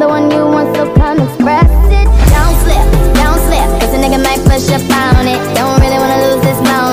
the one you want, so come express it. Don't slip, cause a nigga might push up on it. Don't really wanna lose this moment.